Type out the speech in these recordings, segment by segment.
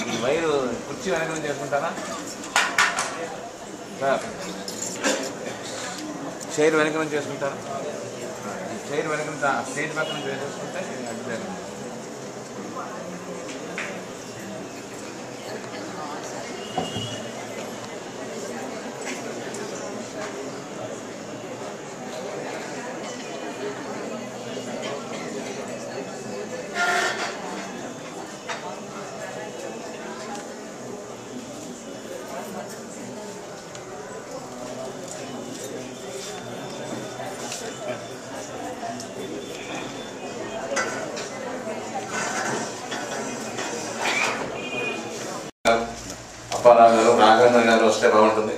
ఈ వైరు కుర్చీ వెనక నుంచి చేసుకుంటారా సార్? చైర్ వెనక నుంచి చేసుకుంటారా? చైర్ వెనక నుంచి స్టేజ్ పక్క నుంచి వేసేసుకుంటే అడ్డు. అప్పారావు గారు, రాఘవేంద్ర గారు వస్తే బాగుంటుంది.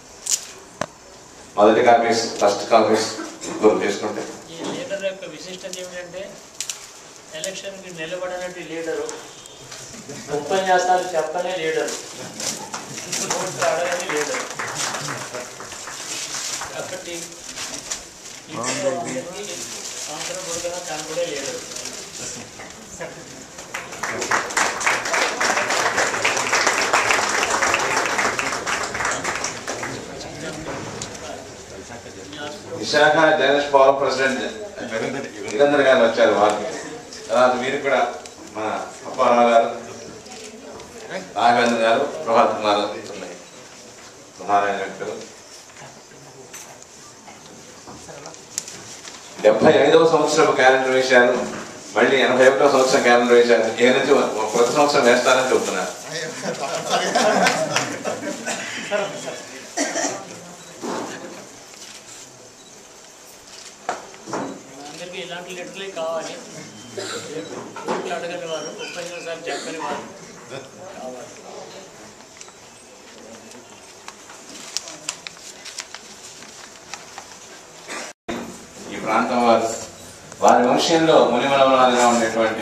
మొదటి కాపీస్, ఫస్ట్ కాపీస్ గుర్తు చేసుకుంటే. ఈ లీడర్ యొక్క విశిష్టత ఏమిటంటే ఎలక్షన్కి నిలబడినట్టు లీడరు, ఉపన్యాసాలు చెప్పనే లీడరు, ఓట్లు అడగని లీడరు. ఒకటి సంవత్సరం పొడుగునా తను కూడా leader. Visakha journalist forum president Virendra గారు వచ్చారు. వారికి తర్వాత వీరికి కూడా మన అప్పారావు గారు, రాఘవేంద్ర గారు, ప్రభాత్ కుమార్ ఉన్నాయి. నారాయణ వ్యక్తులు 75వ సంవత్సరపు క్యాలెండర్ వేశారు. మళ్ళీ 81వ సంవత్సరం క్యాలెండర్ వేశారు. ఏ నుంచి ప్రతి సంవత్సరం వేస్తారని చెబుతున్నారు. అందరికీ ఇలాంటి లీడర్లే కావాలి. ఓట్లు అడగని వారు, ఉపన్యాసాలు చెప్పని వారు కావాలి. ఈ ప్రాంతం వారి వంశంలో మునిమనవరాలుగా ఉండేటువంటి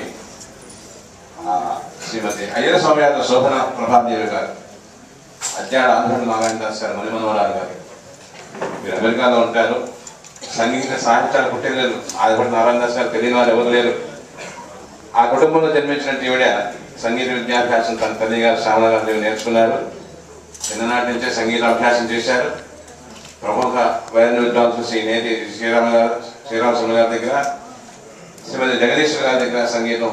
శ్రీమతి అయ్యర స్వామి శోభన ప్రభాదేవి గారు, అజ్ఞాడ ఆంధ్రుడు నారాయణ దాస్ గారు మునిమనవరాలు గారు. మీరు అమెరికాలో ఉంటారు. సంగీత సాహిత్యాలు పుట్టలేదు. ఆదిపడి నారాయణ దాస్ గారు తెలియని వారు ఎవరు లేరు. ఆ కుటుంబంలో జన్మించినట్టు ఈవిడ సంగీత విద్యాభ్యాసం తన తల్లి గారు శ్యామల గారు నేర్చుకున్నారు. చిన్ననాటి నుంచే సంగీత అభ్యాసం చేశారు. ప్రముఖ వైద్య విద్వాంసులు శ్రీ నేతి శ్రీరామస్వామి గారి దగ్గర, శ్రీమతి జగదీశ్వర గారి దగ్గర సంగీతం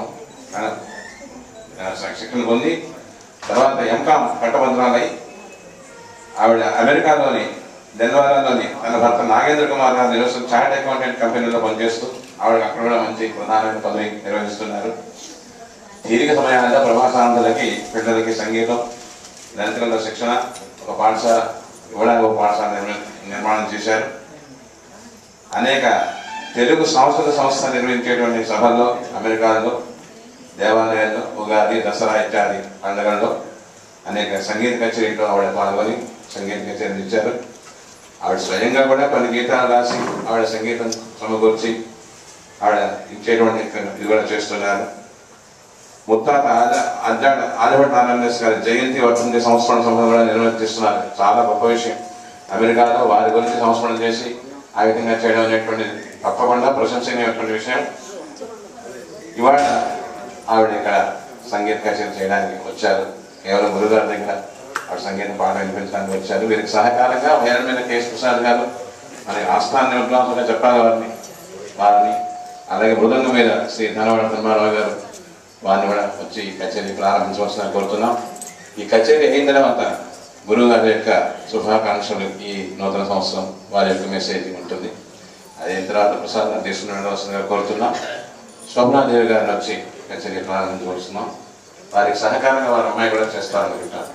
శిక్షణ పొంది తర్వాత ఎంకామ్ పట్టభద్రాలై ఆవిడ అమెరికాలోని డెన్వరాలోని తన భర్త నాగేంద్ర కుమార్ గారు నివసం చార్ట్ అకౌంటెంట్ కంపెనీలో పనిచేస్తూ ఆవిడ అక్కడ కూడా మంచి ప్రధానమైన పదవి నిర్వహిస్తున్నారు. తీరిక సమయాల్లో ప్రవాసాంధ్రులకి పిల్లలకి సంగీతం నిరంతరంలో శిక్షణ, ఒక పాఠశాల ఇవ్వడానికి ఒక పాఠశాల నిర్మాణం చేశారు. అనేక తెలుగు సంస్కృత సంస్థ నిర్వహించేటువంటి సభల్లో, అమెరికాలో, దేవాలయాల్లో, ఉగాది, దసరా ఇత్యాది పండుగల్లో అనేక సంగీత కచేరీలో ఆవిడ పాల్గొని సంగీత కచేరీలు ఇచ్చారు. ఆవిడ స్వయంగా కూడా కొన్ని గీతాలు రాసి ఆవిడ సంగీతం సమకూర్చి ఆవిడ ఇచ్చేటువంటి ఇది కూడా చేస్తున్నారు. ముత్తాత ఆదిపడి నారాయణ దాస్ గారి జయంతి వర్ధంతి సంస్మరణ సభ కూడా నిర్వర్తిస్తున్నారు. చాలా గొప్ప విషయం. అమెరికాలో వారి గురించి సంస్మరణ చేసి ఆ విధంగా చేయడం అనేటువంటిది తప్పకుండా ప్రశంసనీయమైనటువంటి విషయం. ఇవాళ ఆవిడ ఇక్కడ సంగీత కచేరీ చేయడానికి వచ్చారు. కేవలం గురుగారి దగ్గర ఆవిడ సంగీతం పాట వినిపించడానికి వచ్చారు. వీరికి సహకారంగా వైరమైన కేఎస్ ప్రసాద్ గారు మరి ఆస్థాన విద్వాంసులుగా చెప్పాలి వారిని అలాగే మృదంగం మీద శ్రీ ధనవాడ ధర్మారావు గారు వారిని కూడా వచ్చి ఈ కచేరీ ప్రారంభించవలసిన కోరుతున్నాం. ఈ కచేరీ అయిన తర్వాత గురువు గారి యొక్క శుభాకాంక్షలు ఈ నూతన సంవత్సరం వారి యొక్క మెసేజ్ ఉంటుంది. అయిన తర్వాత ప్రసాద్ గారు తీసుకుని కోరుతున్నాం. శోభనాదేవి గారిని వచ్చి కచేరీ ప్రారంభించవలస్తున్నాం. వారికి సహకారంగా వారి అమ్మాయి కూడా చేస్తారనుకుంటారు.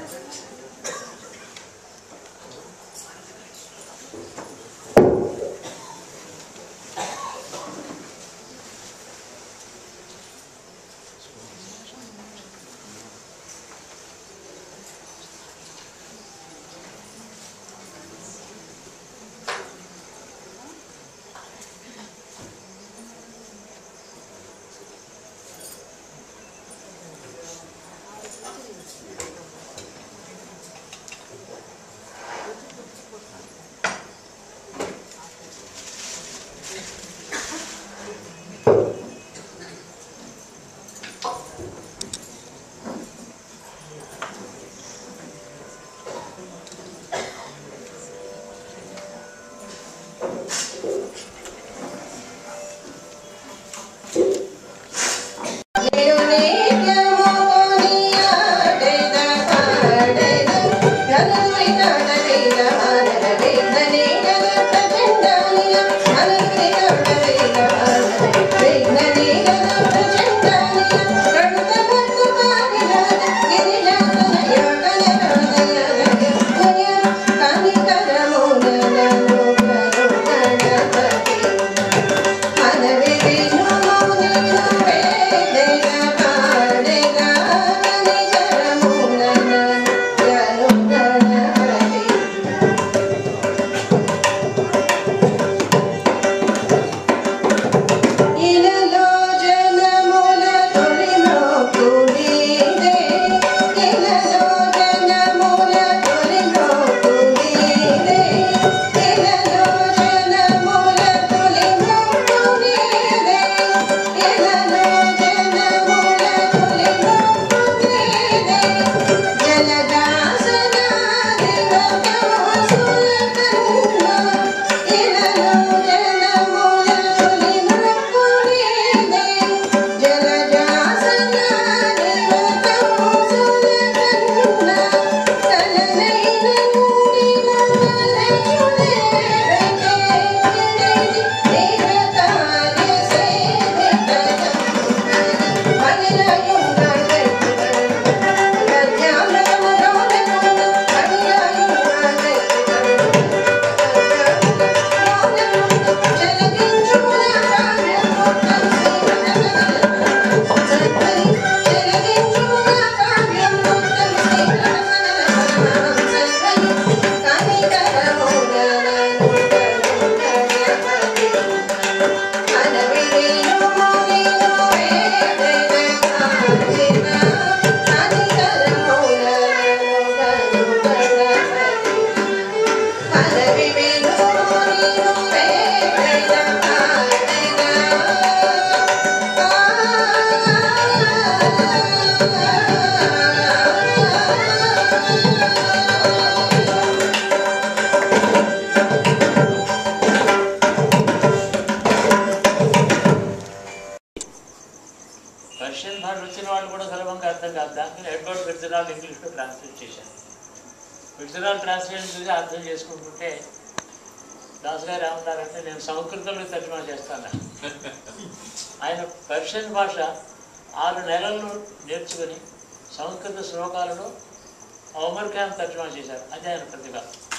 అబౌట్ ఫిట్జెరాల్డ్ ఇంగ్లీష్లో ట్రాన్స్లేట్ చేశాను. ఫిట్జెరాల్డ్ ట్రాన్స్లేషన్ చూసి అర్థం చేసుకుంటుంటే దాస్ గారు ఏమన్నారంటే నేను సంస్కృతంలో తర్జుమా చేస్తాను. ఆయన పర్షియన్ భాష 6 నెలల్లో నేర్చుకుని సంస్కృత శ్లోకాలను ఓమర్ ఖాన్ తర్జుమా చేశారు. అదే ఆయన ప్రతిభ.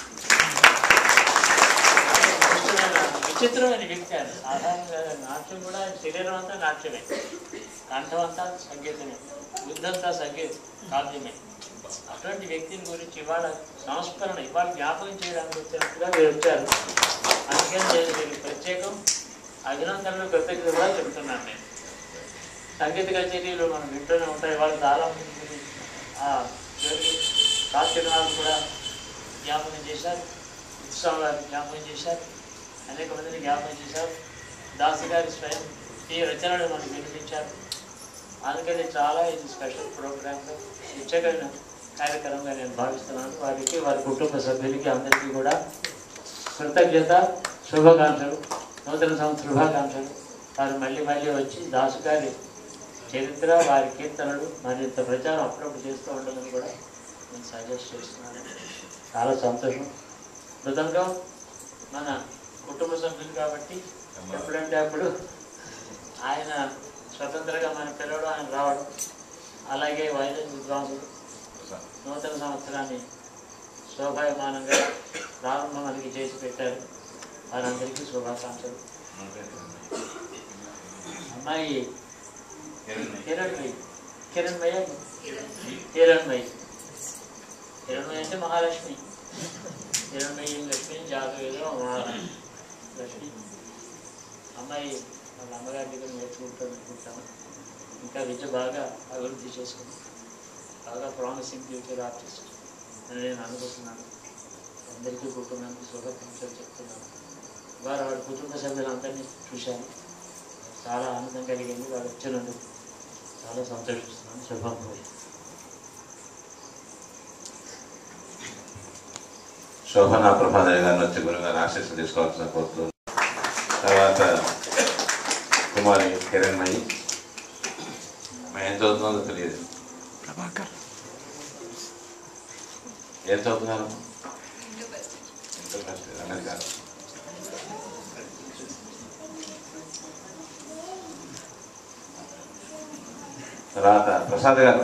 విచిత్రమైన వ్యక్తి ఆయన. సాధారణంగా నాట్యం కూడా శరీరం అంతా నాట్యమే, కంఠం అంతా సంగీతమే, బుద్ధంతా కావ్యమే. అటువంటి వ్యక్తిని గురించి ఇవాళ సంస్మరణ, ఇవాళ జ్ఞాపకం చేయడానికి వచ్చినట్టుగా మీరు వచ్చారు. అందుకని నేను మీకు ప్రత్యేకం అభినందనలు, కృతజ్ఞత కూడా చెబుతున్నాను. నేను సంగీత కచేరీలు మనం వింటూనే ఉంటాయి. వాళ్ళు చాలా మంది కార్తీకనాథ్ కూడా జ్ఞాపకం చేశారు, ఉత్సవం గారు జ్ఞాపకం చేశారు, అనేక మందిని జ్ఞాపకం చేశారు. దాస్ గారి స్వయం ఈ రచనలు మనకు వినిపించారు. అందుకని చాలా ఇది స్పెషల్ ప్రోగ్రామ్లో ప్రత్యేకమైన కార్యక్రమంగా నేను భావిస్తున్నాను. వారికి, వారి కుటుంబ సభ్యులకి అందరికీ కూడా కృతజ్ఞత, శుభాకాంక్షలు, నూతన సంవత్సర శుభాకాంక్షలు. వారు మళ్ళీ మళ్ళీ వచ్చి దాసు గారి చరిత్ర, వారి కీర్తనలు మరింత ప్రచారం అప్పుడప్పుడు చేస్తూ ఉండాలని కూడా నేను సజెస్ట్ చేస్తున్నాను. చాలా సంతోషం. మృదంగం మన కుటుంబ సభ్యులు కాబట్టి ఎప్పుడంటే అప్పుడు ఆయన స్వతంత్రంగా మన పిల్లడు, ఆయన రావడం, అలాగే వైద్యుల విద్వాంసులు నూతన సంవత్సరాన్ని శోభాయమానంగా ప్రారంభం మనకి చేసి పెట్టారు. వారందరికీ శుభాకాంక్షలు. అమ్మాయి కిరణ్మయ్య అంటే మహాలక్ష్మి. కిరణ్మయ్య లక్ష్మి, జాతవేదో మహాలక్ష్మి. అమ్మాయి వాళ్ళ అమ్మగారి దగ్గర నేర్చుకుంటాను అనుకుంటాను. ఇంకా విద్య బాగా అభివృద్ధి చేసుకుని బాగా ప్రామిసింగ్ ఫ్యూచర్ ఆర్టిస్ట్ అని నేను అనుకుంటున్నాను. అందరికీ కుటుంబానికి శుభాకాంక్షలు చెప్తున్నాను. వారు వాడి కుటుంబ సభ్యులందరినీ చూశాను. చాలా ఆనందం కలిగింది. వాడు వచ్చినందుకు చాలా సంతోషిస్తున్నాను. శుభం పోయి శోభన ప్రభాదేవి గారిని వచ్చి గురుగారు ఆశీస్సు తీసుకోవాల్సిన కోరుతూ, తర్వాత కుమారి కిరణ్మయి. ఏం చదువుతుందో తెలియదు. ఏం చదువుతున్నారు? అమెరికా. తర్వాత ప్రసాద్ గారు.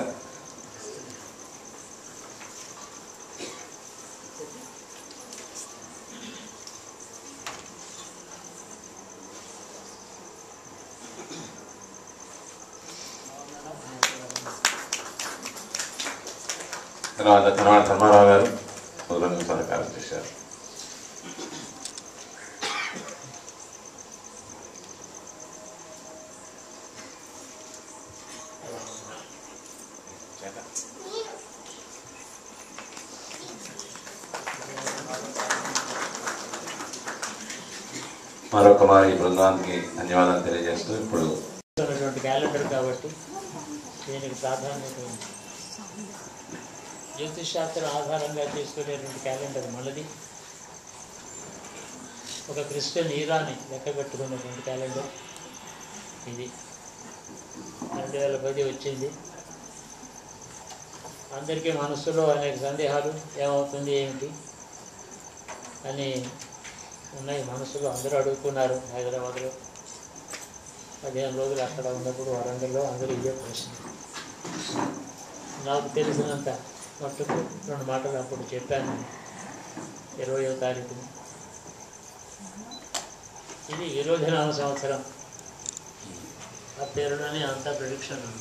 తర్వాత కనవాడ ధర్మారావు గారు మొదలు సహకారం చేశారు. మరొక వారి బృందానికి ధన్యవాదాలు తెలియజేస్తూ ఇప్పుడు క్యాలెండర్ కాబట్టి దీనికి ప్రాధాన్యత ఉంది. జ్యోతిష్ శాస్త్రం ఆధారంగా చేసుకునేటువంటి క్యాలెండర్ మనది. ఒక క్రిస్టియన్ ఈరాని లెక్క పెట్టుకున్నటువంటి క్యాలెండర్ ఇది. 2010 వచ్చింది. అందరికీ మనస్సులో అనేక సందేహాలు, ఏమవుతుంది ఏమిటి అని ఉన్నాయి మనసులో. అందరూ అడుగుతున్నారు. హైదరాబాద్లో 15 రోజులు అక్కడ ఉన్నప్పుడు వరంగల్లో అందరూ ఇదే ప్రశ్న. నాకు తెలిసినంత మట్టుకు 2 మాటలు అప్పుడు చెప్పాను. 20వ తారీఖున ఇది విరోధనామ సంవత్సరం. ఆ పేరులోనే అంతా ప్రిడిక్షన్ ఉంది.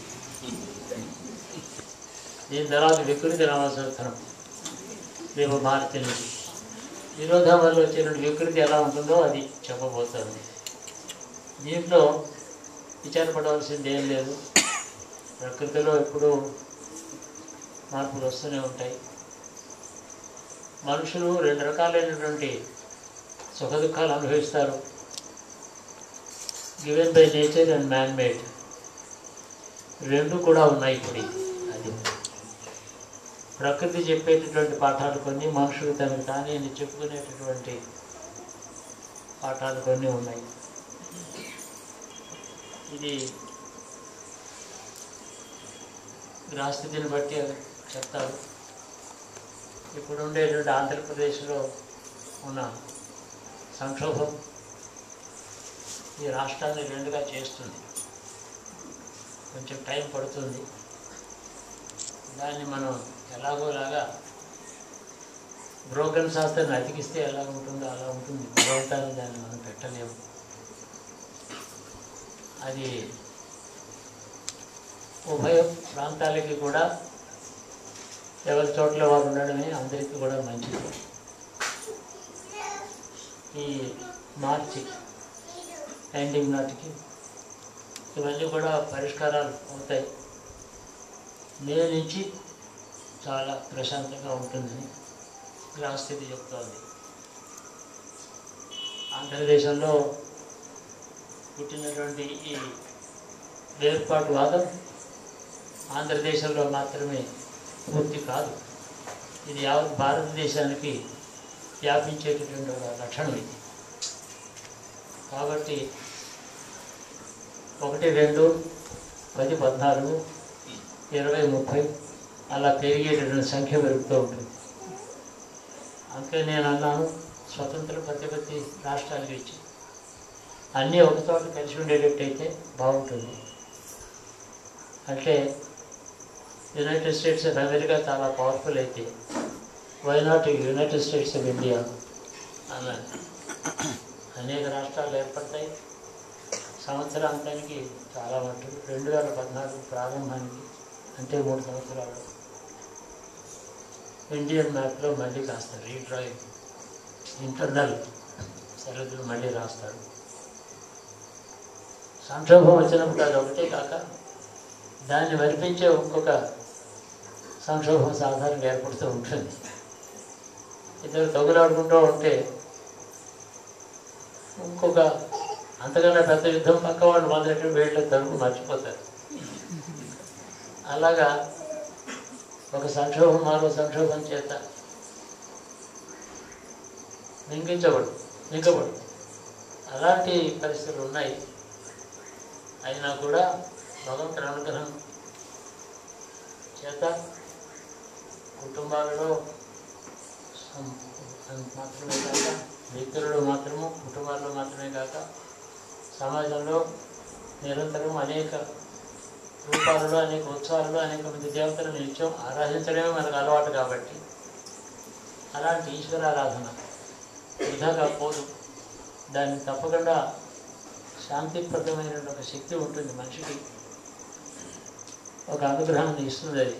దీని తర్వాత వికృతి నామ సంవత్సరం రేపు భారతి నుంచి. విరోధం వల్ల వచ్చినటువంటి వికృతి ఎలా ఉంటుందో అది చెప్పబోతుంది. దీంట్లో విచారపడవలసింది ఏం లేదు. ప్రకృతిలో ఎప్పుడూ మార్పులు వస్తూనే ఉంటాయి. మనుషులు 2 రకాలైనటువంటి సుఖ దుఃఖాలు అనుభవిస్తారు. Given by nature and man made. 2 కూడా ఉన్నాయి. ఇప్పుడు అది ప్రకృతి చెప్పేటటువంటి పాఠాలు కొన్ని, మనుషులు తనకు తానే చెప్పుకునేటటువంటి పాఠాలు కొన్ని ఉన్నాయి. ఇది గ్రహస్థితిని బట్టి చెప్తారు. ఇప్పుడు ఉండేటువంటి ఆంధ్రప్రదేశ్లో ఉన్న సంక్షోభం ఈ రాష్ట్రాన్ని రెండుగా చేస్తుంది. కొంచెం టైం పడుతుంది. దాన్ని మనం ఎలాగోలాగా బ్రోకన్ శాస్త్రాన్ని అతికిస్తే ఎలా ఉంటుందో అలా ఉంటుంది. భగవంతాన్ని దాన్ని మనం పెట్టలేము. అది ఉభయ ప్రాంతాలకి కూడా ఎవరి చోట్ల వారు ఉండడమే అందరికీ కూడా మంచిది. ఈ మార్చి ఎండింగ్ నాటికి ఇవన్నీ కూడా పరిష్కారాలు అవుతాయి. మే నుంచి చాలా ప్రశాంతంగా ఉంటుందని గ్రహస్థితి చెప్తోంది. ఆంధ్రదేశంలో పుట్టినటువంటి ఈ వేర్పాటువాదం ఆంధ్రదేశంలో మాత్రమే పూర్తి కాదు. ఇది యావత్ భారతదేశానికి వ్యాపించేటటువంటి ఒక లక్షణం ఇది. కాబట్టి 1, 2, 10, 14, 20, 30 అలా పెరిగేటటువంటి సంఖ్య పెరుగుతూ ఉంటుంది. అందుకే నేను అన్నాను, స్వతంత్ర ప్రతిపత్తి రాష్ట్రాలకు ఇచ్చి అన్నీ ఒక చోట కలిసి ఉండేటట్టయితే బాగుంటుంది. అంటే యునైటెడ్ స్టేట్స్ ఆఫ్ అమెరికా చాలా పవర్ఫుల్ అయితే why not United States of India అన్నాను. అనేక రాష్ట్రాలు ఏర్పడతాయి. సంవత్సరాంతానికి చాలా మటుకు 2014 ప్రారంభానికి అంటే 3 సంవత్సరాలు ఇండియన్ మ్యాప్లో మళ్ళీ కాస్త రీడ్రాయింగ్ ఇంటర్నల్ సరిహద్దులు మళ్ళీ రాస్తారు. సంక్షోభం వచ్చినప్పుడు అది ఒకటే కాక దాన్ని మరిపించే ఇంకొక సంక్షోభం సాధారణంగా ఏర్పడుతూ ఉంటుంది. ఇద్దరు తగులాడుకుంటూ ఉంటే ఇంకొక అంతకన్నా పెద్ద యుద్ధం పక్క వాళ్ళు మొదలెట్టి వీళ్ళ తరుపు మర్చిపోతారు. అలాగా ఒక సంక్షోభం మరో సంక్షోభం చేత నింకబడు అలాంటి పరిస్థితులు ఉన్నాయి. అయినా కూడా భగవంతుని అనుగ్రహం చేత కుటుంబాలలో మాత్రమే కాక వ్యక్తులలో మాత్రము కుటుంబాల్లో మాత్రమే కాక సమాజంలో నిరంతరం అనేక రూపాలలో అనేక ఉత్సవాలలో అనేక మంది దేవతలను నిత్యం ఆరాధించడమే మనకు అలవాటు. కాబట్టి అలాంటి ఈశ్వరారాధన వృధాగా పోదు. దాన్ని తప్పకుండా శాంతిప్రదమైన ఒక శక్తి ఉంటుంది. మనిషికి ఒక అనుగ్రహాన్ని ఇస్తుంది అది.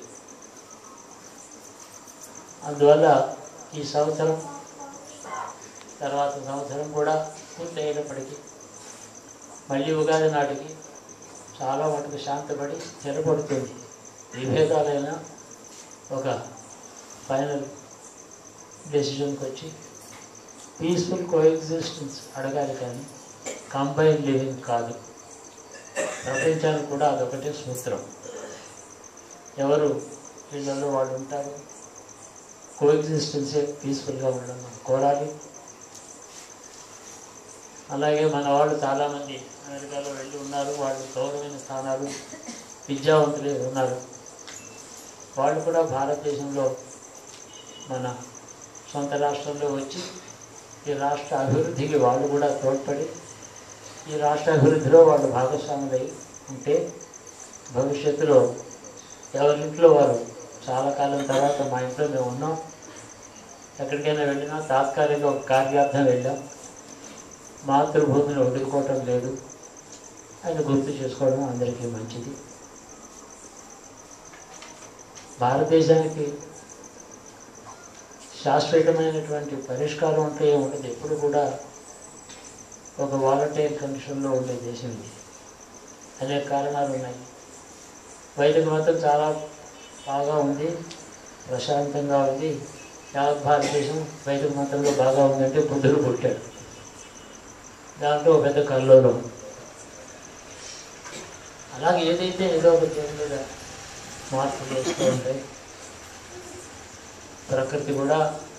అందువల్ల ఈ సంవత్సరం తర్వాత సంవత్సరం కూడా పూర్తి అయినప్పటికీ మళ్ళీ ఉగాది నాటికి చాలా మటుకు శాంతపడి స్థిరపడుతుంది. విభేదాలైన ఒక ఫైనల్ డెసిషన్కి వచ్చి పీస్ఫుల్ కోఎగ్జిస్టెన్స్ అడగాలి, కానీ కంబైన్ లివింగ్ కాదు. ప్రపంచానికి కూడా అదొకటే సూత్రం. ఎవరు వీళ్ళలో వాళ్ళు ఉంటారు. కోఎగ్జిస్టెన్సే పీస్ఫుల్గా ఉండడం కోరాలి. అలాగే మన వాళ్ళు చాలామంది అమెరికాలో వెళ్ళి ఉన్నారు. వాళ్ళు గౌరవమైన స్థానాలు విద్యావంతులే ఉన్నారు. వాళ్ళు కూడా భారతదేశంలో మన సొంత రాష్ట్రంలో వచ్చి ఈ రాష్ట్ర అభివృద్ధికి వాళ్ళు కూడా తోడ్పడి ఈ రాష్ట్ర అభివృద్ధిలో వాళ్ళు భాగస్వాములై ఉంటే భవిష్యత్తులో ఎవరింట్లో వారు చాలా కాలం తర్వాత మా ఇంట్లో మేము ఉన్నాం, ఎక్కడికైనా వెళ్ళినా తాత్కాలిక ఒక కార్యార్థం వెళ్ళాం, మాతృభూమిని వదులుకోవటం లేదు అని గుర్తు చేసుకోవడం అందరికీ మంచిది. భారతదేశానికి శాశ్వతమైనటువంటి పరిష్కారం అంటే ఉండదు. ఎప్పుడు కూడా ఒక వాలటైల్ కండిషన్లో ఉండే దేశం ఇది. అనేక కారణాలు ఉన్నాయి. వైదిక మతం చాలా బాగా ఉంది, ప్రశాంతంగా ఉంది. యావత్ భారతదేశం వైదిక మతంలో బాగా ఉందంటే బుద్ధుడు పుట్టాడు. దాంట్లో పెద్ద కల్లోలం. అలాగే ఏదైతే ఏదో ఒక పేరు మీద మార్పులు చేస్తూ ఉంటాయి. ప్రకృతి కూడా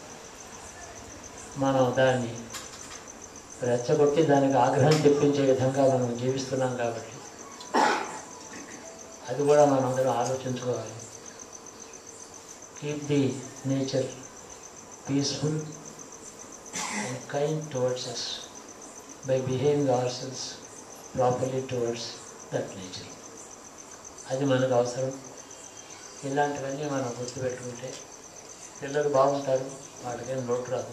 మనం దాన్ని రెచ్చగొట్టి దానికి ఆగ్రహం తెప్పించే విధంగా మనం జీవిస్తున్నాం. కాబట్టి అది కూడా మనం అందరం ఆలోచించుకోవాలి. keep the nature peaceful and kind towards us by behaving ourselves properly towards that nature. అది మనకు అవసరం. ఇలాంటివన్నీ మనం గుర్తుపెట్టుకుంటే పిల్లలు బాగుంటారు, వాళ్ళకేం లోటు రాదు.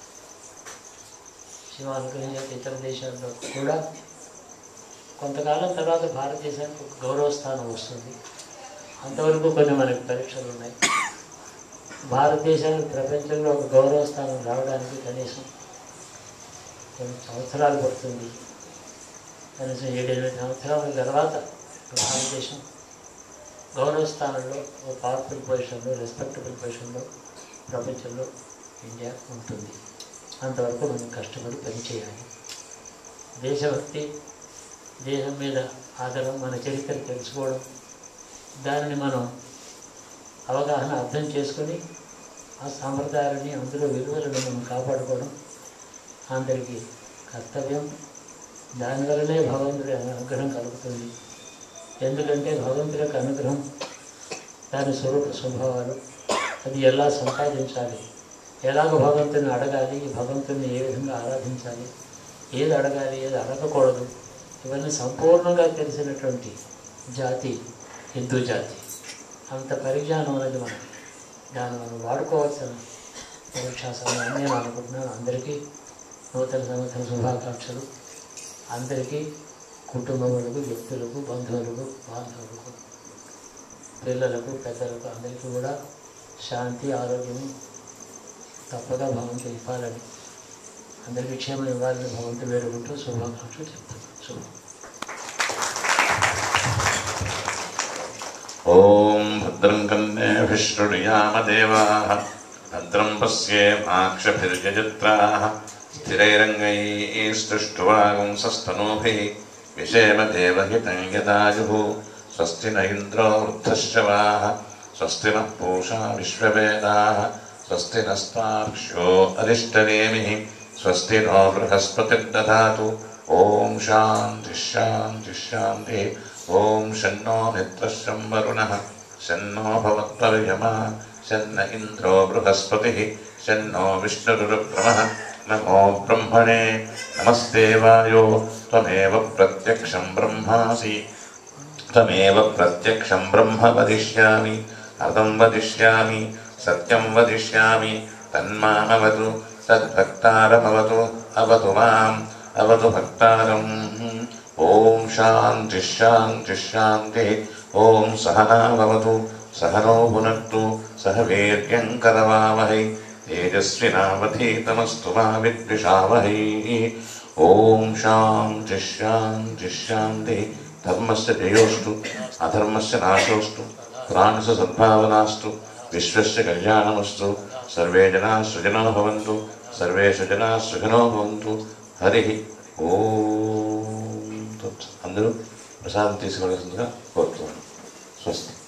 శివ అనుగ్రహించే ఇతర దేశాల్లో కూడా కొంతకాలం తర్వాత భారతదేశానికి ఒక గౌరవ స్థానం వస్తుంది. అంతవరకు కొన్ని మనకి పరీక్షలు ఉన్నాయి. భారతదేశానికి ప్రపంచంలో ఒక గౌరవ స్థానం రావడానికి కనీసం కొన్ని సంవత్సరాలు పడుతుంది. కనీసం 7-8 సంవత్సరాల తర్వాత భారతదేశం గౌరవ స్థానంలో ఒక పవర్ఫుల్ పొజిషన్లో, రెస్పెక్టబుల్ పొజిషన్లో ప్రపంచంలో ఇండియా ఉంటుంది. అంతవరకు మనం కష్టపడి పనిచేయాలి. దేశభక్తి, దేశం మీద ఆదరం, మన చరిత్ర తెలుసుకోవడం, దానిని మనం అవగాహన అర్థం చేసుకొని ఆ సాంప్రదాయాలని, అందులో విలువలను మనం కాపాడుకోవడం అందరికీ కర్తవ్యం. దానివల్లనే భగవంతుడి అనుగ్రహం కలుగుతుంది. ఎందుకంటే భగవంతుడి యొక్క అనుగ్రహం, దాని స్వరూప స్వభావాలు, అది ఎలా సంపాదించాలి, ఎలాగ భగవంతుని అడగాలి, భగవంతుని ఏ విధంగా ఆరాధించాలి, ఏది అడగాలి, ఏది అడగకూడదు, ఇవన్నీ సంపూర్ణంగా తెలిసినటువంటి జాతి హిందూ జాతి. అంత పరిజ్ఞానం అనేది దాన్ని మనం వాడుకోవాల్సిన పరీక్షా సమయం నేను అనుకుంటున్నాను. అందరికీ నూతన సంవత్సర శుభాకాంక్షలు. అందరికీ, కుటుంబములకు, వ్యక్తులకు, బంధువులకు, బాంధవులకు, పిల్లలకు, పెద్దలకు అందరికీ కూడా శాంతి, ఆరోగ్యం తప్పగా భగవంతుడు ఇవ్వాలని, అందరికీ క్షేమం ఇవ్వాలని భగవంతుడు వేడుకుంటూ శుభాకాంక్షలు చెప్తున్నాను. శుభం. ఓం భద్రం కన్నేభిః శృణుయామదేవాః భద్రం పశ్యేమాక్షభిర్యజత్రాః స్థిరైరంగైస్తుష్టువాగుంసస్తనూభిः విషేమ దేవహితం యదాయుః స్వస్తి న ఇంద్రో వృద్ధశ్రవాः స్వస్తి నః పూషా విశ్వవేదాः స్వస్తి నస్తార్క్ష్యో అరిష్టనేమిః స్వస్తి నో బృహస్పతిర్దధాతు. ఓం శాంతి శాంతి శాంతి. ఓం షన్నో మిత్రశం వరుణః షన్నో భవత్వర్యమా షన్న ఇంద్రో బృహస్పతిః షన్నో విష్ణురురుక్రమః. నమో బ్రహ్మణే నమస్తే వాయో త్వమేవ ప్రత్యక్షం బ్రహ్మాసి త్వమేవ ప్రత్యక్షం బ్రహ్మ వదిష్యామి అర్థం వదిష్యామి సత్యం వదిష్యామి తన్మామవతు తద్భక్తారమవతు అవతు మాం అవతు భక్తారం. ఓం శాంతి శాంతి శాంతి. ఓం సహనా భవతు సహనో భునక్తు సహ వీర్యం కరవావహై తేజస్వినావధీతమస్తు మా విద్విషావహై. ఓం శాంతి శాంతి శాంతి. ధర్మస్య జయోస్తు అధర్మస్య నాశోస్తు ప్రాణస్య సద్భావనాస్తు విశ్వస్య కళ్యాణమస్తు. సర్వే జనాః సుఖినో భవంతు సర్వేషు జనాః సుఖినో భవంతు. హరి ఓం. అందరూ ప్రసాదం తీసుకోవాల్సిందిగా కోరుతున్నాను. స్వస్తి.